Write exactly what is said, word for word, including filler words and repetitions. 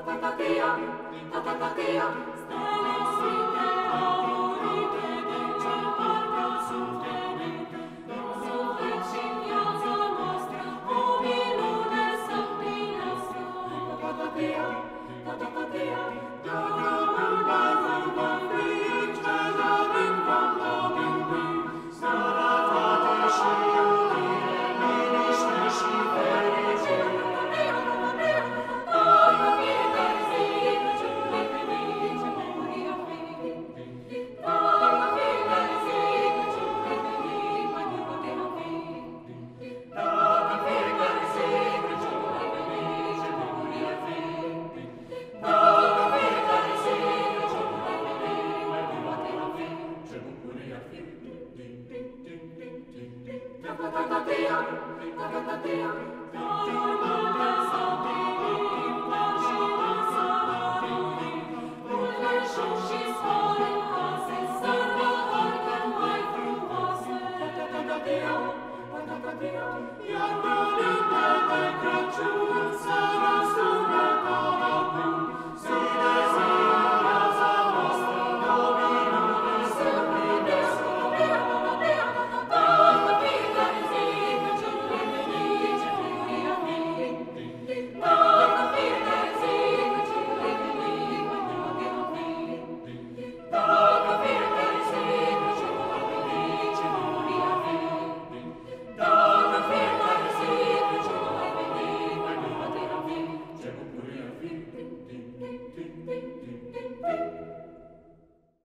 Tatatia, tatatia, stelle sfinte aurite, dulce partea sunt venite, suflet și viața noastră, o minune să împlinească. Tatatia, tatatia, dragul bază va fi, cele din vom domni, sănătate și iubire, liniște și fericire. Tatatia, tatatia, tatatia,